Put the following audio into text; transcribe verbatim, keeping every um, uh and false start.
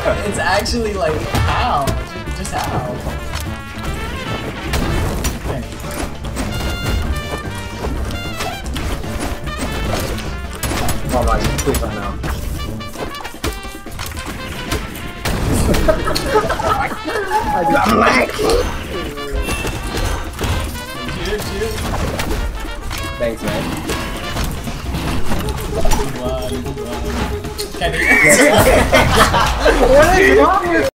It's actually like, how? Just, just how? Okay. Oh my, please right now. I'm like. Cheers, cheers. Thanks, man. One, one. Kenny. What is wrong with